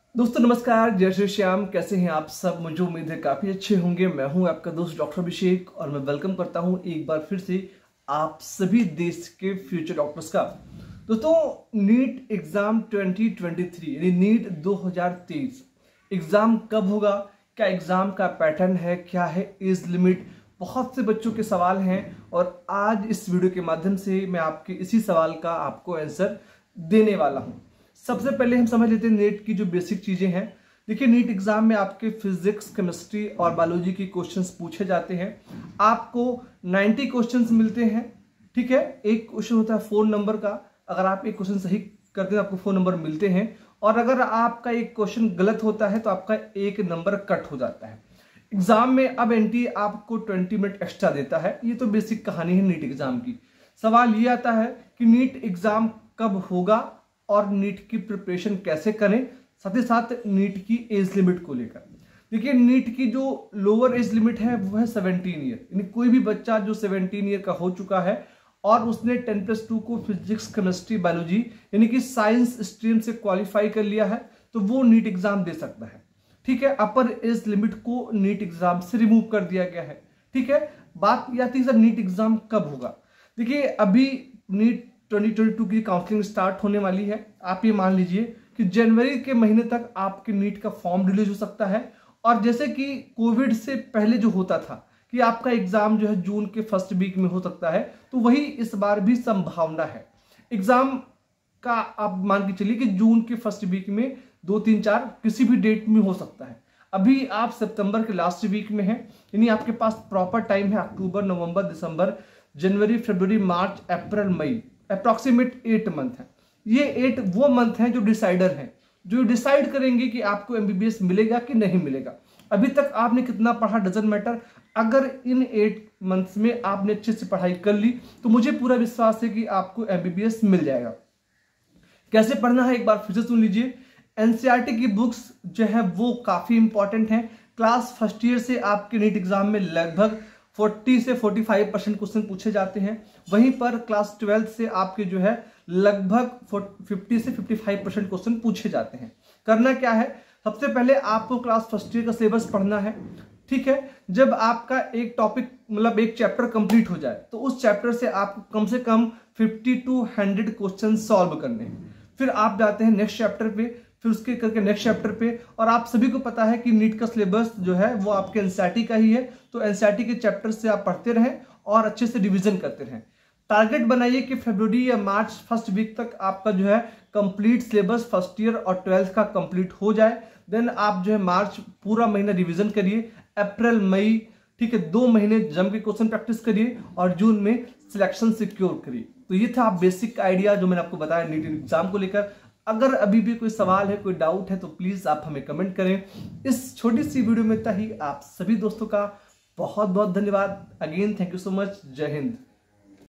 दोस्तों नमस्कार, जय श्री श्याम। कैसे हैं आप सब? मुझे उम्मीद है काफी अच्छे होंगे। मैं हूं आपका दोस्त डॉक्टर अभिषेक और मैं वेलकम करता हूं एक बार फिर से आप सभी देश के फ्यूचर डॉक्टर्स का। दोस्तों, नीट एग्जाम 2023 यानी नीट 2023 एग्जाम कब होगा, क्या एग्जाम का पैटर्न है, क्या है एज लिमिट, बहुत से बच्चों के सवाल हैं और आज इस वीडियो के माध्यम से मैं आपके इसी सवाल का आपको आंसर देने वाला हूं। सबसे पहले हम समझ लेते हैं नीट की जो बेसिक चीजें हैं। देखिए, नीट एग्जाम में आपके फिजिक्स, केमिस्ट्री और बायोलॉजी के क्वेश्चंस पूछे जाते हैं। आपको 90 क्वेश्चंस मिलते हैं। ठीक है, एक क्वेश्चन होता है 4 नंबर का। अगर आप एक क्वेश्चन सही करते हैं आपको 4 नंबर मिलते हैं और अगर आपका एक क्वेश्चन गलत होता है तो आपका 1 नंबर कट हो जाता है। एग्जाम में अब एनटी आपको 20 मिनट एक्स्ट्रा देता है। ये तो बेसिक कहानी है नीट एग्जाम की। सवाल ये आता है कि नीट एग्जाम कब होगा और नीट की प्रिपरेशन कैसे करें, साथ ही साथ नीट की एज लिमिट को लेकर। देखिए, नीट की जो लोअर एज लिमिट है वो है 17 ईयर, यानी कोई भी बच्चा जो 17 ईयर का हो चुका है और उसने 10+2 को फिजिक्स, केमिस्ट्री, बायोलॉजी यानी कि साइंस स्ट्रीम से क्वालिफाई कर लिया है तो वो नीट एग्जाम दे सकता है। ठीक है, अपर एज लिमिट को नीट एग्जाम से रिमूव कर दिया गया है। ठीक है, बात यह आती है सर नीट एग्जाम कब होगा। देखिए, अभी नीट 2022 की काउंसलिंग स्टार्ट होने वाली है। आप ये मान लीजिए कि जनवरी के महीने तक आपके नीट का फॉर्म रिलीज हो सकता है और जैसे कि कोविड से पहले जो होता था कि आपका एग्जाम जो है जून के फर्स्ट वीक में हो सकता है, तो वही इस बार भी संभावना है। एग्जाम का आप मान के चलिए कि जून के फर्स्ट वीक में 2, 3, 4 किसी भी डेट में हो सकता है। अभी आप सितंबर के लास्ट वीक में हैं, यानी आपके पास प्रॉपर टाइम है। अक्टूबर, नवंबर, दिसंबर, जनवरी, फरवरी, मार्च, अप्रैल, मई, अप्रॉक्सीमेट 8 मंथ है। ये 8 वो मंथ हैं जो डिसाइडर हैं, जो डिसाइड करेंगे कि आपको एमबीबीएस मिलेगा कि नहीं मिलेगा। अभी तक आपने कितना पढ़ा डजंट मैटर। अगर इन 8 मंथ्स में आपने अच्छे से पढ़ाई कर ली तो मुझे पूरा विश्वास है कि आपको एमबीबीएस मिल जाएगा। कैसे पढ़ना है एक बार फिर से सुन लीजिए। एनसीईआरटी की बुक्स जो है वो काफी इंपॉर्टेंट है। क्लास फर्स्ट ईयर से आपके नीट एग्जाम में लगभग 40 से 45% क्वेश्चन पूछे जाते हैं। वहीं पर क्लास 12 से आपके जो है लगभग 50 से 55% क्वेश्चन पूछे जाते हैं। करना क्या है, सबसे पहले आपको क्लास फर्स्ट ईयर का सिलेबस पढ़ना है। ठीक है, जब आपका एक टॉपिक मतलब एक चैप्टर कंप्लीट हो जाए तो उस चैप्टर से आपको कम से कम 50 to 100 क्वेश्चन सॉल्व करने हैं। फिर आप जाते हैं नेक्स्ट चैप्टर पे, फिर उसके करके नेक्स्ट चैप्टर पे। और आप सभी को पता है कि नीट का सिलेबस जो है वो आपके एनसीईआरटी का ही है, तो एनसीईआरटी के चैप्टर से आप पढ़ते रहें और अच्छे से रिवीजन करते रहें। टारगेट बनाइए कि फरवरी या मार्च फर्स्ट वीक तक आपका जो है कंप्लीट सिलेबस फर्स्ट ईयर और 12th का कंप्लीट हो जाए। देन आप जो है मार्च पूरा महीना रिवीजन करिए, अप्रैल, मई, ठीक है, 2 महीने जम के क्वेश्चन प्रैक्टिस करिए और जून में सिलेक्शन सिक्योर करिए। तो ये था बेसिक आइडिया जो मैंने आपको बताया नीट एग्जाम को लेकर। अगर अभी भी कोई सवाल है, कोई डाउट है तो प्लीज आप हमें कमेंट करें। इस छोटी सी वीडियो में इतना ही। आप सभी दोस्तों का बहुत बहुत धन्यवाद। Again thank you so much. जय हिंद।